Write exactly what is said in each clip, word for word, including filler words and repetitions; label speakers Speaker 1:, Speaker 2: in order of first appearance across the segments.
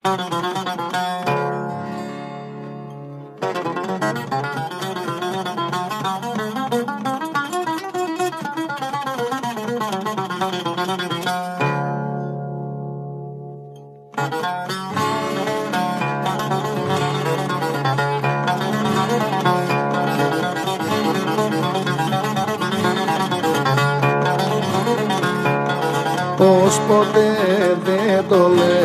Speaker 1: Ως ποτέ δεν το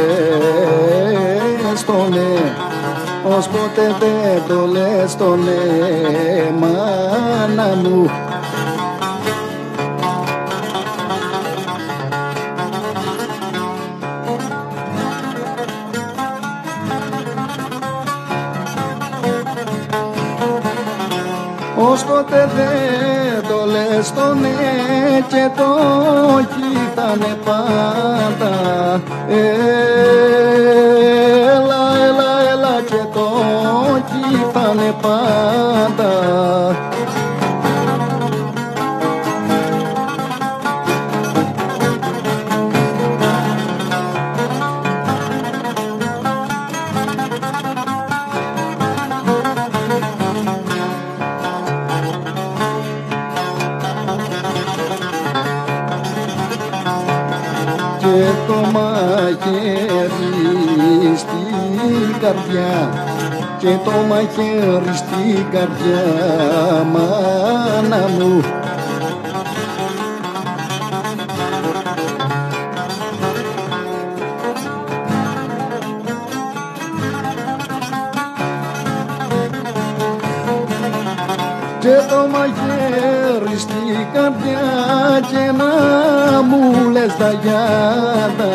Speaker 1: λες το ναι, ως ποτέ δεν το λες το ναι, μάνα μου. Ως ποτέ δεν το λες το ναι και το όχι θα είναι πάντα. Έλα, έλα, έλα και το όχι θα είναι πάντα. Και το μαχαίρι στην καρδιά, και το μαχαίρι στην καρδιά, μάνα μου. Και το μαχαίρι στην καρδιά και να μου λες τα γιάτα.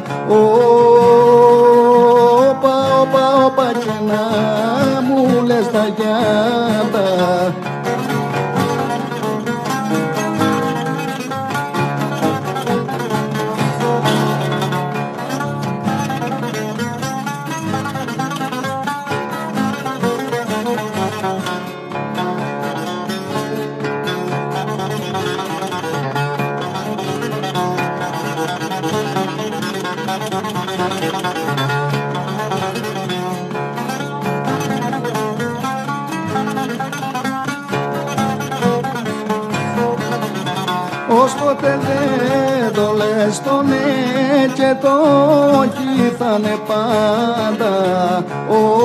Speaker 1: Όπα, όπα, όπα και να μου λες τα γιάτα. Ως ποτέ δεν το λες το ναι και το όχι θα είναι πάντα.